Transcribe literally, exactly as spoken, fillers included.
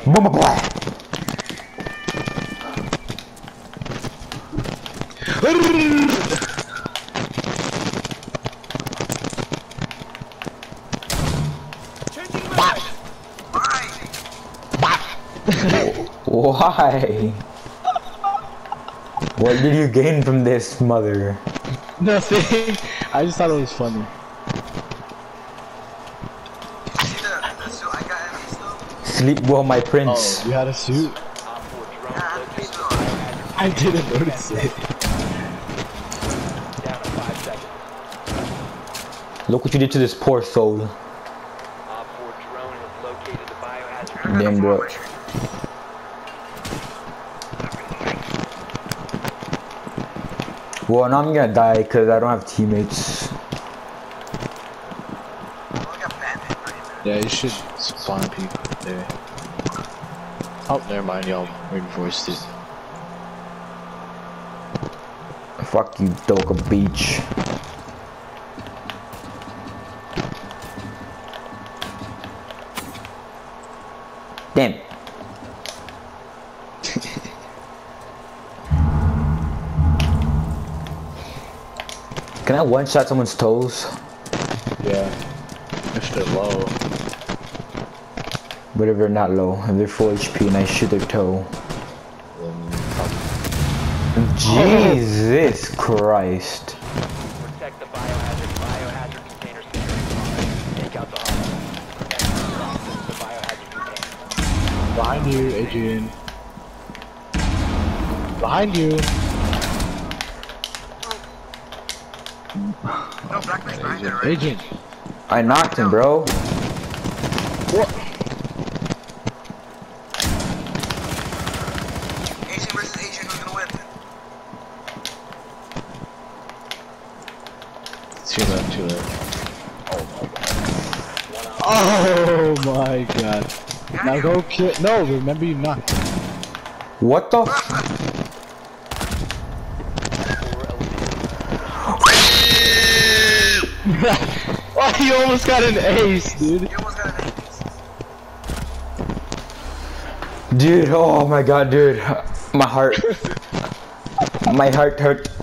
Blah, blah, blah. Why? What did you gain from this, mother? Nothing. I just thought it was funny. Sleep well, my prince. Oh, you had a suit? I didn't notice it. Look what you did to this poor soul. Damn, bro. Well, now I'm gonna die because I don't have teammates. Yeah, you should spawn people there. Oh, never mind, y'all reinforced it. Fuck you, Doka Beach. Damn. Can I one-shot someone's toes? Yeah. If they're low. But if they're not low, if they're full H P and I shoot their toe. Then Jesus Christ. Protect the biohazard, biohazard container standard. Take out the hole. Protect the biohazard container. behind you, Adrian. Behind you. No, Black Man's behind there, right? Adrian. I knocked him, bro. What? Asian versus Asian, who's gonna win? Too late, too late. Oh my god. Got Now you. go kill. No, remember you knocked. What the f- Oh, you almost got an ace, dude. You almost got an ace. Dude, oh my god, dude. My heart. My heart hurt.